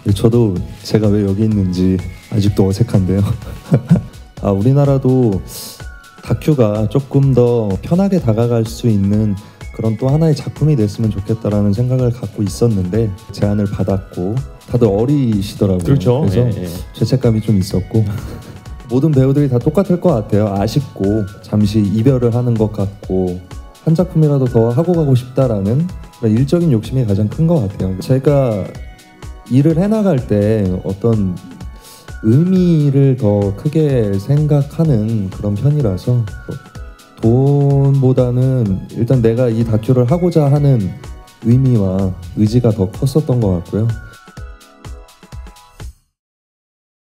저도 제가 왜 여기 있는지 아직도 어색한데요. 우리나라도 다큐가 조금 더 편하게 다가갈 수 있는 그런 또 하나의 작품이 됐으면 좋겠다라는 생각을 갖고 있었는데 제안을 받았고 다들 어리시더라고요. 그렇죠. 그래서 죄책감이 좀 있었고 모든 배우들이 다 똑같을 것 같아요. 아쉽고 잠시 이별을 하는 것 같고 한 작품이라도 더 하고 가고 싶다라는 그런 일적인 욕심이 가장 큰 것 같아요. 제가 일을 해나갈 때 어떤 의미를 더 크게 생각하는 그런 편이라서 돈보다는 일단 내가 이 다큐를 하고자 하는 의미와 의지가 더 컸었던 것 같고요.